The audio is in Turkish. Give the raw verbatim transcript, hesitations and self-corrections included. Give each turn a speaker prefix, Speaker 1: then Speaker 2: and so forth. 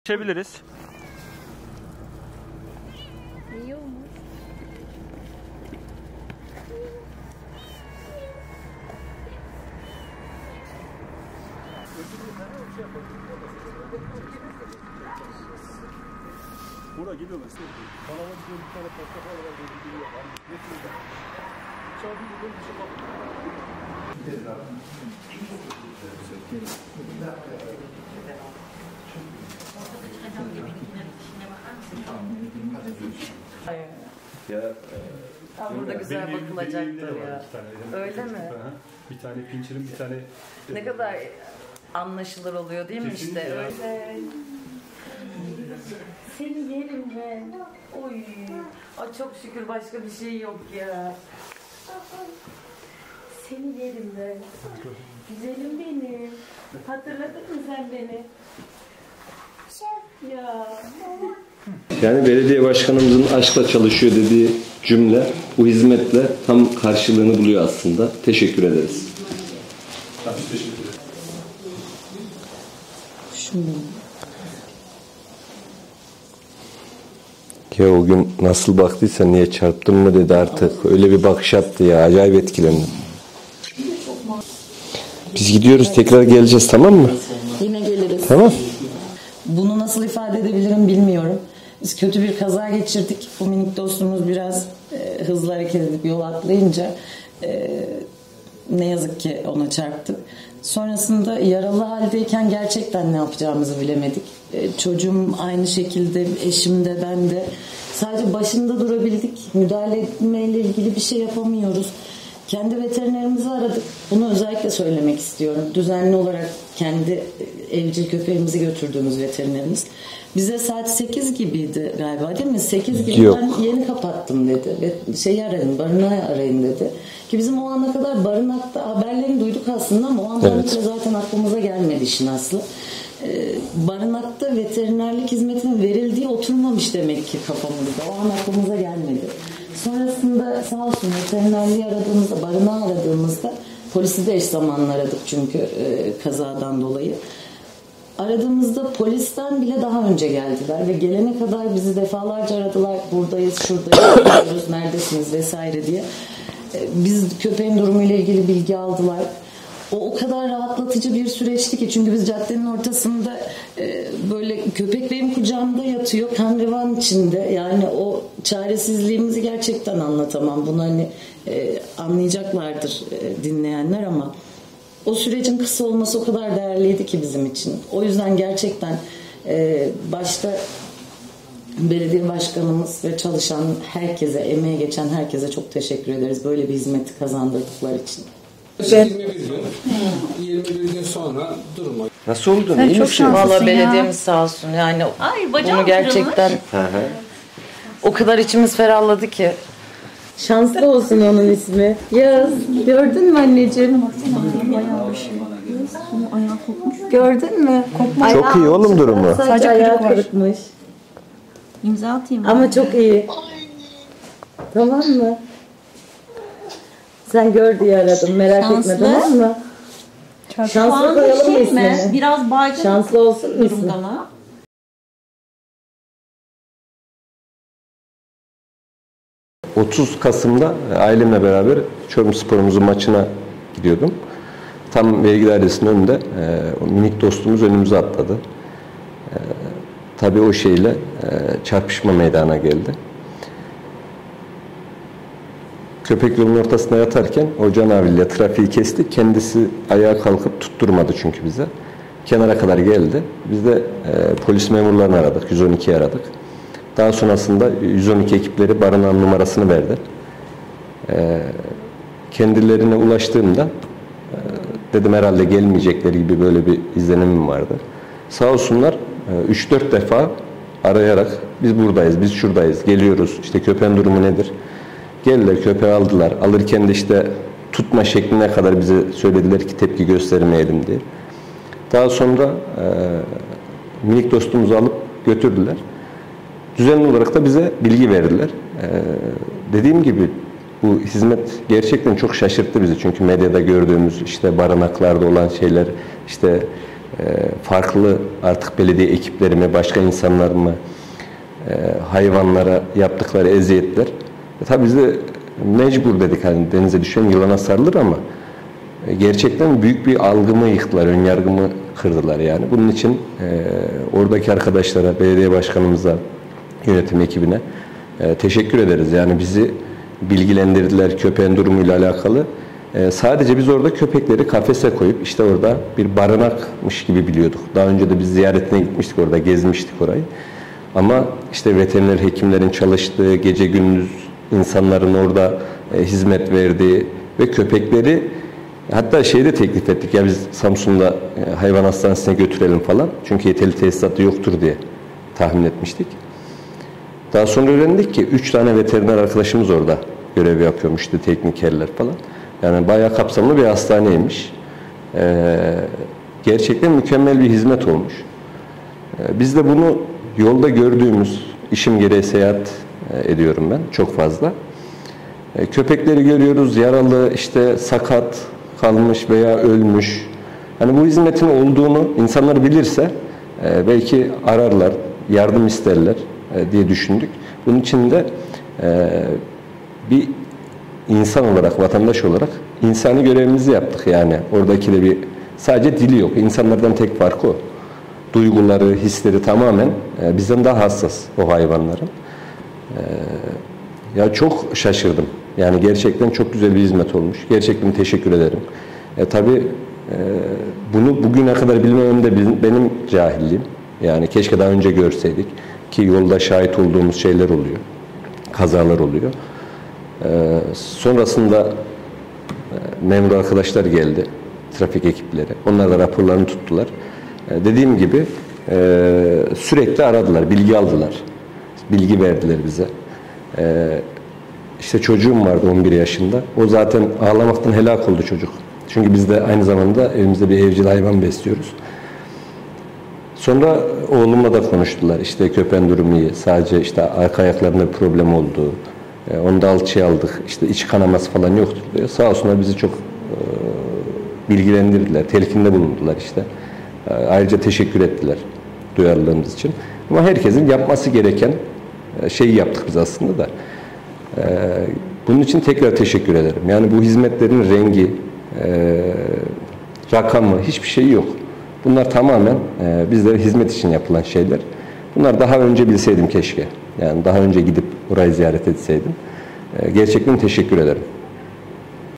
Speaker 1: Geçebiliriz.
Speaker 2: İyi olmuş.
Speaker 3: Buna gidiyorlar. Bana bak bir tane portakal var dedi gidiyor. Hani getiriyor. Çabuk gidiyor bir şey
Speaker 4: Ya,
Speaker 5: Tam burada güzel
Speaker 4: benim
Speaker 5: bakılacaktır
Speaker 4: evimde de var
Speaker 5: ya.
Speaker 4: bir tane.
Speaker 5: Öyle mi?
Speaker 4: Aha. Bir tane pinçerim, bir tane...
Speaker 5: Ne kadar anlaşılır oluyor değil mi
Speaker 4: Kesinlikle
Speaker 5: işte?
Speaker 4: ya.
Speaker 5: Öyle. Seni yerim ben. Oy. Ay çok şükür başka bir şey yok ya. Seni yerim ben. Güzelim benim. Hatırladın mı sen beni? Ya.
Speaker 6: Yani belediye başkanımızın aşkla çalışıyor dediği cümle bu hizmetle tam karşılığını buluyor aslında. Teşekkür ederiz. Ya o gün nasıl baktıysa niye çarptın mı dedi artık. Öyle bir bakış attı ya. Acayip etkilendim. Biz gidiyoruz, tekrar geleceğiz, tamam mı?
Speaker 5: Yine geliriz.
Speaker 6: Tamam.
Speaker 5: Bunu nasıl ifade edebilirim bilmiyorum. Biz kötü bir kaza geçirdik. Bu minik dostumuz biraz e, hızlı hareket edip yol atlayınca e, ne yazık ki ona çarptık. Sonrasında yaralı haldeyken gerçekten ne yapacağımızı bilemedik. E, çocuğum aynı şekilde, eşim de ben de sadece başında durabildik. Müdahale etmeyle ilgili bir şey yapamıyoruz. Kendi veterinerimizi aradık. Bunu özellikle söylemek istiyorum. Düzenli olarak kendi evcil köpeğimizi götürdüğümüz veterinerimiz. Bize saat sekiz gibiydi galiba değil mi? sekiz gibi
Speaker 6: Yok.
Speaker 5: ben yeni kapattım dedi. Ve şeyi arayın, barınağı arayın dedi. Ki bizim o ana kadar barınakta haberlerini duyduk aslında ama o andan
Speaker 6: Evet.
Speaker 5: zaten aklımıza gelmedi işin aslı. Ee, barınakta veterinerlik hizmetinin verildiği oturmamış demek ki kafamızda. O an aklımıza gelmedi. Sonrasında sağ olsun veterinerliği aradığımızda, barınağı aradığımızda polisi de eş zamanlı aradık çünkü e, kazadan dolayı. Aradığımızda polisten bile daha önce geldiler ve gelene kadar bizi defalarca aradılar. Buradayız, şuradayız, gidiyoruz, neredesiniz vesaire diye. E, biz köpeğin durumuyla ilgili bilgi aldılar. O o kadar rahatlatıcı bir süreçti ki çünkü biz caddenin ortasında e, böyle köpek benim kucağımda yatıyor kan revan içinde, yani o çaresizliğimizi gerçekten anlatamam. Bunu hani e, anlayacaklardır e, dinleyenler ama o sürecin kısa olması o kadar değerliydi ki bizim için. O yüzden gerçekten e, başta belediye başkanımız ve çalışan herkese, emeğe geçen herkese çok teşekkür ederiz böyle bir hizmeti kazandırdıkları için.
Speaker 7: yirmi bir gün, yirmi bir gün sonra duruma.
Speaker 6: Nasıl oldu?
Speaker 2: Sen
Speaker 6: İyi
Speaker 2: çok
Speaker 6: misin?
Speaker 2: şanslısın.
Speaker 5: Valla belediyemiz sağ olsun yani
Speaker 2: Ay, bacağım
Speaker 5: bunu gerçekten
Speaker 6: Hı hı.
Speaker 5: o kadar içimiz ferahladı ki. Şanslı olsun onun ismi. Yaz. Gördün mü anneciğim? Gördün mü?
Speaker 6: Çok iyi oğlum durumu.
Speaker 5: Sadece,
Speaker 2: Sadece
Speaker 5: ayağı
Speaker 2: kırık var.
Speaker 5: kırıkmış.
Speaker 2: İmza atayım.
Speaker 5: Ama çok iyi. Tamam mı? Sen gör diye aradım. Merak
Speaker 2: Şanslı.
Speaker 5: etme, tamam mı?
Speaker 2: Şanslı
Speaker 5: Şanslı koyalım mı ismini?
Speaker 2: Biraz baygın
Speaker 5: Şanslı olsun mu ismi?
Speaker 2: durumdalar.
Speaker 6: otuz Kasım'da ailemle beraber Çorumspor'umuzun maçına gidiyordum. Tam vergi dairesinin önünde e, o minik dostumuz önümüze atladı. E, tabii o şeyle e, çarpışma meydana geldi. Köpek yolun ortasına yatarken o canavarıyla trafiği kesti. Kendisi ayağa kalkıp tutturmadı çünkü bize. Kenara kadar geldi. Biz de e, polis memurlarını aradık. yüz on ikiyi aradık. Daha sonrasında yüz on iki ekipleri barınağın numarasını verdi. E, kendilerine ulaştığımda e, dedim herhalde gelmeyecekleri gibi böyle bir izlenimim vardı. Sağ olsunlar üç dört defa arayarak biz buradayız, biz şuradayız, geliyoruz. İşte köpeğin durumu nedir? Geldiler, köpeği aldılar. Alırken de işte tutma şekline kadar bize söylediler ki tepki göstermeyelim diye. Daha sonra e, minik dostumuzu alıp götürdüler. Düzenli olarak da bize bilgi verdiler. E, dediğim gibi bu hizmet gerçekten çok şaşırttı bizi. Çünkü medyada gördüğümüz işte barınaklarda olan şeyler, işte e, farklı artık belediye ekipleri mi, başka insanlar mı, e, hayvanlara yaptıkları eziyetler. E, tabii biz de mecbur dedik, hani denize düşen yılana sarılır, ama e, gerçekten büyük bir algımı yıktılar, önyargımı kırdılar yani. Bunun için e, oradaki arkadaşlara, belediye başkanımıza, yönetim ekibine e, teşekkür ederiz. Yani bizi bilgilendirdiler köpeğin durumuyla alakalı. E, sadece biz orada köpekleri kafese koyup işte orada bir barınakmış gibi biliyorduk. Daha önce de biz ziyaretine gitmiştik, orada gezmiştik orayı. Ama işte veteriner hekimlerin çalıştığı, gece gündüz insanların orada e, hizmet verdiği ve köpekleri, hatta şeyi de teklif ettik ya, biz Samsun'da e, hayvan hastanesine götürelim falan. Çünkü yeterli tesisatı yoktur diye tahmin etmiştik. Daha sonra öğrendik ki üç tane veteriner arkadaşımız orada görev yapıyormuş, işte teknikerler falan. Yani bayağı kapsamlı bir hastaneymiş. Ee, gerçekten mükemmel bir hizmet olmuş. Ee, biz de bunu yolda gördüğümüz, işim gereği seyahat e, ediyorum ben çok fazla. Ee, köpekleri görüyoruz, yaralı, işte sakat kalmış veya ölmüş. Hani bu hizmetin olduğunu insanlar bilirse e, belki ararlar, yardım isterler e, diye düşündük. Bunun için de e, bir insan olarak, vatandaş olarak insani görevimizi yaptık yani. Oradaki de bir, sadece dili yok. İnsanlardan tek farkı o. Duyguları, hisleri tamamen e, bizden daha hassas o hayvanların. E, ya çok şaşırdım. Yani gerçekten çok güzel bir hizmet olmuş. Gerçekten teşekkür ederim. E, tabii e, bunu bugüne kadar bilmemem de benim cahilliğim. Yani keşke daha önce görseydik. Ki yolda şahit olduğumuz şeyler oluyor. Kazalar oluyor. Ee, sonrasında e, memur arkadaşlar geldi, trafik ekipleri. Onlar da raporlarını tuttular. E, dediğim gibi e, sürekli aradılar, bilgi aldılar. Bilgi verdiler bize. E, işte çocuğum vardı on bir yaşında. O zaten ağlamaktan helak oldu çocuk. Çünkü biz de aynı zamanda evimizde bir evcil hayvan besliyoruz. Sonra oğlumla da konuştular. İşte köpeğin durumu iyi. Sadece işte arka ayaklarında bir problem olduğu. E, onu da alçıya aldık. İşte iç kanaması falan yoktur diyor. Sağ olsunlar bizi çok e, bilgilendirdiler. Telkinde bulundular işte. E, ayrıca teşekkür ettiler duyarlılığımız için. Ama herkesin yapması gereken e, şeyi yaptık biz aslında da. E, bunun için tekrar teşekkür ederim. Yani bu hizmetlerin rengi, e, rakamı, hiçbir şeyi yok. Bunlar tamamen e, bizlere hizmet için yapılan şeyler. Bunlar daha önce bilseydim keşke. Yani daha önce gidip orayı ziyaret etseydim. E, gerçekten teşekkür ederim.